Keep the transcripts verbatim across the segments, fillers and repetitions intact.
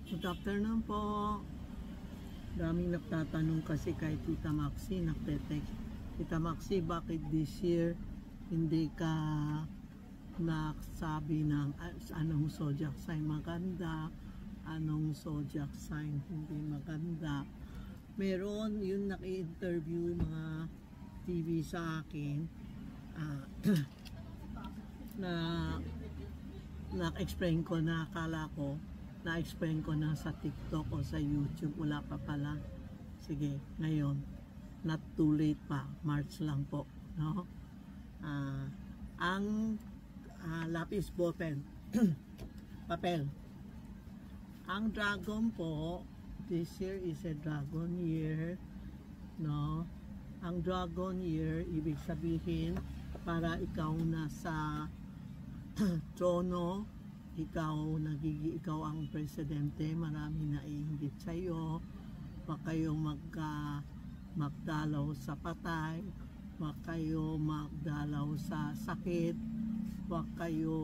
Good afternoon po. Daming nagtatanong kasi kay Tita Maxi, nagte-text. Tita Maxi, bakit this year hindi ka nagsabi ng anong zodiac sign maganda, anong zodiac sign hindi maganda? Meron yung naki-interview mga T V sa akin uh, na na-explain ko na akala ko na-explain ko na sa TikTok o sa YouTube, wala pa pala. Sige, ngayon, not too late pa, March lang po, no? Uh, ang uh, lapis ballpen, papel. Ang dragon po, this year is a dragon year, no? Ang dragon year, ibig sabihin, para ikaw nasa trono, ikaw nagigi ikaw ang presidente, marami na iinggit sa iyo, wag kayong magka magdalaw sa patay, wag kayo magdalaw sa sakit, wag kayo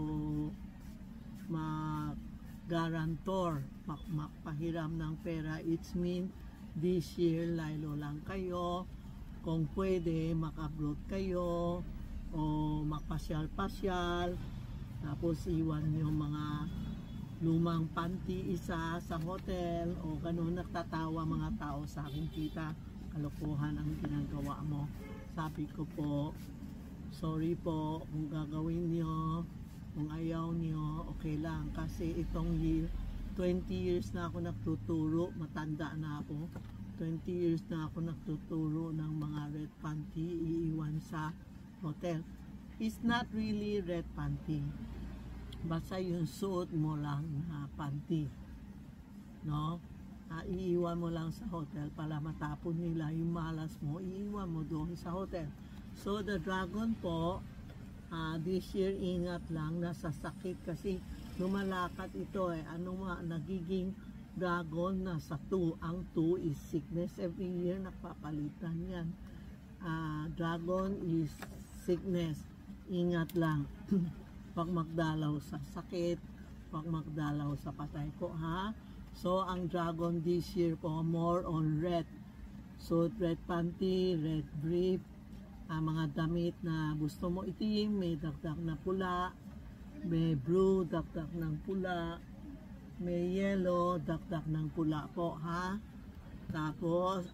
mag-garantor, mag magpahiram ng pera. It's mean this year lalo lang kayo, kung pwede maka-abroad kayo o magpasyal-pasyal. Tapos iwan yung mga lumang panty isa sa hotel o gano'n. Nagtatawa mga tao sa akin, Tita, kalokohan ang ginagawa mo. Sabi ko po, sorry po kung gagawin nyo, kung ayaw nyo, okay lang. Kasi itong year, twenty years na ako nagtuturo, matanda na ako. twenty years na ako nagtuturo ng mga red panty iiwan sa hotel. It's not really red panty, basta yung suot mo lang na panty, no? Uh, iiwan mo lang sa hotel para matapon nila yung malas mo, iiwan mo doon sa hotel. So the dragon po, uh, this year ingat lang, nasasakit kasi lumalakad ito eh. Ano nga nagiging dragon? Nasa two. Ang two is sickness. Every year nakapapalitan yan. Uh, dragon is sickness. Ingat lang. Pag magdalaw sa sakit, pag magdalaw sa patay ko, ha? So, ang dragon this year po, more on red. So, red panty, red brief, uh, mga damit na gusto mo itim, may dagdag na pula, may blue, dagdag ng pula, may yellow, dagdag ng pula po, ha? Tapos,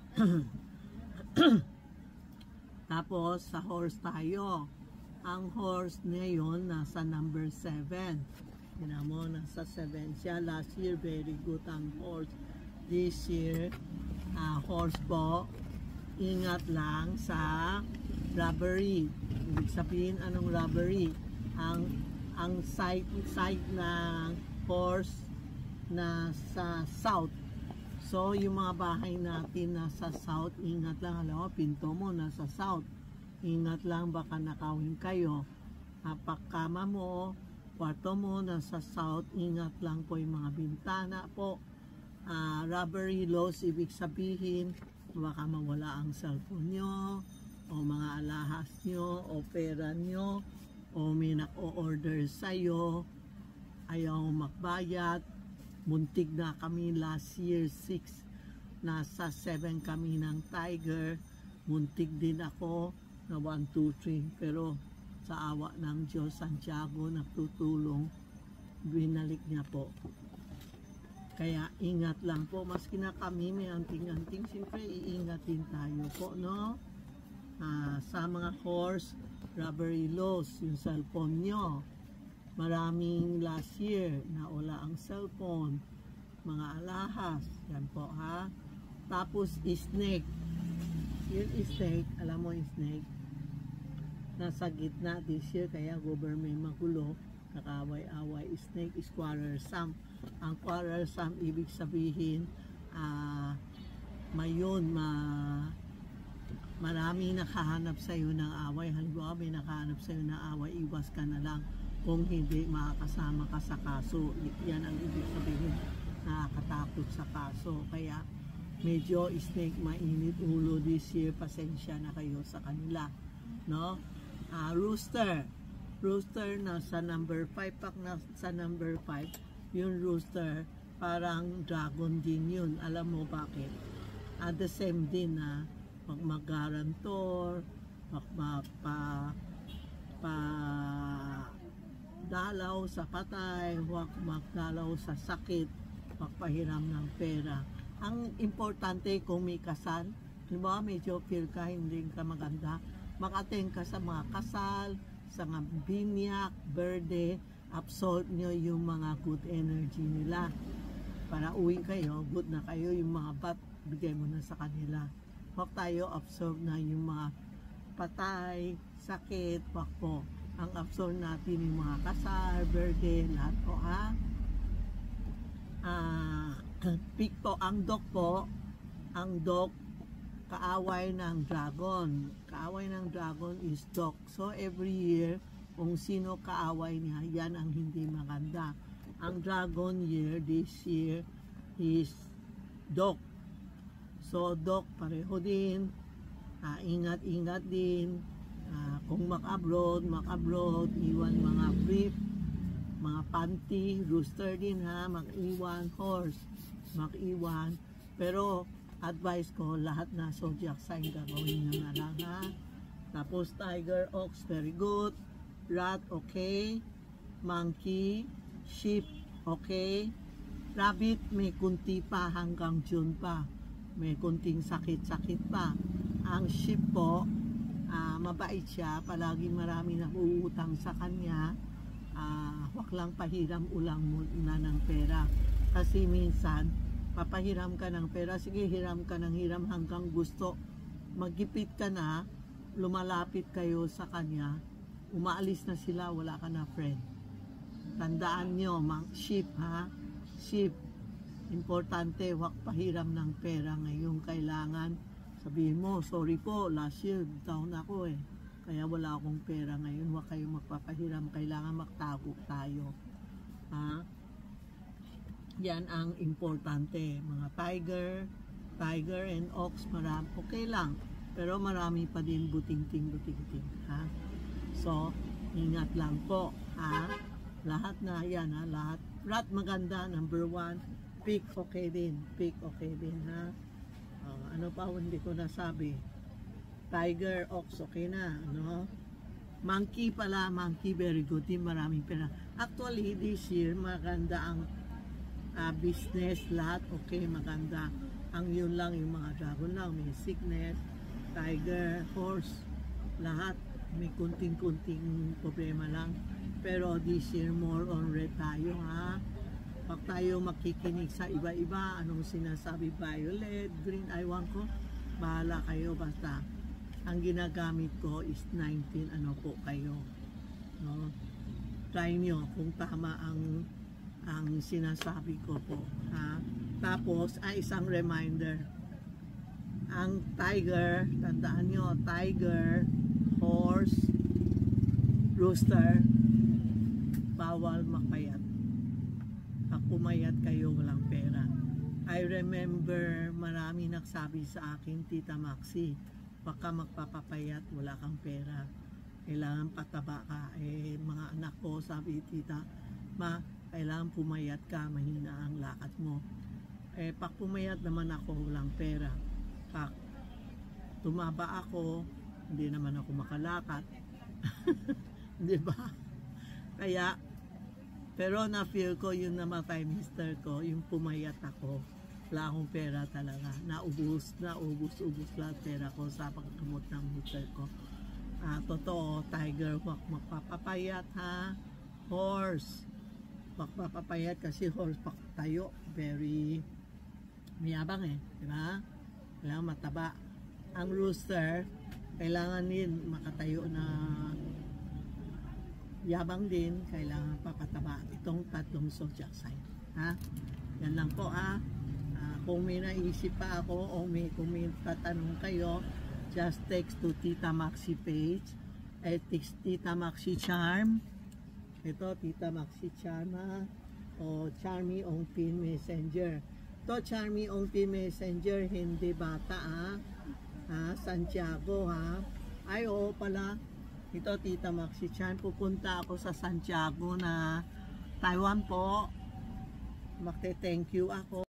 tapos, sa horse tayo. Ang horse ngayon nasa number seven. Tignan mo, nasa seven siya. Last year, very good ang horse. This year, uh, horse po, ingat lang sa robbery. Ibig sabihin, anong robbery? Ang, ang side, side ng horse nasa south. So, yung mga bahay natin nasa south, ingat lang. Alam mo, pinto mo nasa south. Ingat lang, baka nakawin kayo. Pagkama mo, kwarto mo nasa south, ingat lang po yung mga bintana po. Uh, robbery loss, ibig sabihin, baka mawala ang cellphone nyo, o mga alahas nyo, o pera nyo, o may nako-order sa'yo, ayaw magbayad. Muntig na kami last year, six, nasa seven kami ng tiger. Muntig din ako na one, two, three, pero sa awa ng Diyos, Santiago nagtutulong, binalik niya po. Kaya ingat lang po, maski na kami may anting-anting, siyempre iingat din tayo po, no? Ah, sa mga horse, robbery loss, yung cellphone nyo, maraming last year na wala ang cellphone, mga alahas, yan po, ha? Tapos snake, yung snake, alam mo yung snake, nasa gitna this year, kaya government magulo, nakaway-away. Snake is quarrelsome. Ang quarrelsome, ibig sabihin, uh, mayon, ma, marami nakahanap sa iyo ng away. Halimbawa, may nakahanap sa iyo ng away, iwas ka na lang. Kung hindi, makakasama ka sa kaso. Yan ang ibig sabihin, nakakatakot sa kaso. Kaya, medyo snake mainit ulo this year, pasensya na kayo sa kanila, no? Uh, rooster, rooster nasa number five, pak na sa number five, yung rooster parang dragon din yun. Alam mo bakit? At the same din na pag mag-garantor, pag pa, pa dalaw sa patay, huwag magdalaw sa sakit, pagpahiram ng pera. Ang importante kung may kasal, diba, medyo feel ka, hindi ka maganda, makating ka sa mga kasal, sa mga binyak, birthday, absorb nyo yung mga good energy nila. Para uwi kayo, good na kayo, yung mga bat, bigay mo na sa kanila. Huwag tayo absorb na yung mga patay, sakit, wag po. Ang absorb natin yung mga kasal, birthday, lahat po ha. Ah, pick po, ang dog po, ang dog, kaaway ng dragon. Kaaway ng dragon is dog. So every year, kung sino kaaway niya, yan ang hindi maganda. Ang dragon year, this year, is dog. So dog, pareho din. Uh, ingat-ingat din. Uh, kung mak-abroad, mak-abroad, iwan mga brief, mga panty, rooster din ha, mag-iwan, horse, mag-iwan. Pero advice ko, lahat na zodiac sign gagawin nyo na lang ha. Tapos tiger, ox, very good. Rat, okay. Monkey, sheep, okay. Rabbit, may kunti pa hanggang June pa. May kunting sakit-sakit pa. Ang sheep po, uh, mabait siya. Palagi marami na uutang sa kanya. Uh, huwag lang pahiram ulang muna ng pera. Kasi minsan, papahiram ka ng pera. Sige, hiram ka ng hiram hanggang gusto. Magipit ka na, lumalapit kayo sa kanya. Umaalis na sila, wala ka na friend. Tandaan nyo, mga sheep ha. Sheep, importante, huwag pahiram ng pera ngayong kailangan. Sabihin mo, sorry po, last year down ako eh. Kaya wala akong pera ngayon, huwag kayong magpapahiram. Kailangan magtago tayo. Ha? Yan ang importante. Mga tiger, tiger and ox, marami, okay lang. Pero marami pa din buting-ting-buting-ting. Ha? So, ingat lang po. Ha? Lahat na yan, ha? Lahat. Rat maganda, number one. Pig okay din. Pig okay din, ha? Uh, ano pa hindi ko nasabi? Tiger, ox okay na, no? Monkey pala, monkey very good din, maraming pera. Actually, this year, maganda ang uh, business, lahat okay, maganda. Ang yun lang, yung mga dragon lang, may sickness, tiger, horse, lahat, may kunting-kunting problema lang. Pero this year, more on red tayo, ha? Pag tayo makikinig sa iba-iba, anong sinasabi, violet, green, aywan ko, bahala kayo, basta ang ginagamit ko is nineteen, ano po kayo, no? Try nyo kung tama ang ang sinasabi ko po, ha? Tapos, ay isang reminder, ang tiger, tandaan nyo, tiger, horse, rooster, bawal mapayat. Pag pumayat kayo, walang pera. I remember marami nagsabi sa akin, Tita Maxi, baka magpapapayat, wala kang pera, kailangan pataba ka. Eh, mga anak ko, sabi, Tita, ma, kailangan pumayat ka, mahina ang lakad mo. Eh, pag pumayat naman ako, walang pera. Pag tumaba ako, hindi naman ako makalakad. Di ba? Kaya, pero na-feel ko yung namatay mister ko, yung pumayat ako, wala akong pera talaga. Naubos, naubos, ubos lahat pera ko sa pagkamot ng mister ko. Ah, totoo, tiger, wag magpapapayat ha. Horse, wag papapayat kasi horse pak tayo, very mayabang eh, di ba? Kailangan mataba. Ang rooster, kailangan din makatayo na yabang din, kailangan papataba. Itong tatlong zodiac sign, ha? Yan lang po, ha? Uh, kung may naisip pa ako o may, kung may tatanong kayo, just text to Tita Maxi page, eh, text Tita Maxi Charm, ito Tita Maxi Charm, ha? O Charmy Ong Pin Messenger. Ito Charmy Ong Pin Messenger, hindi bata, ha? Ha? Santiago, ha? Ay, oo pala. Ito, Tita Maxi Chan, pupunta ako sa Santiago na Taiwan po. Makte-thank you ako.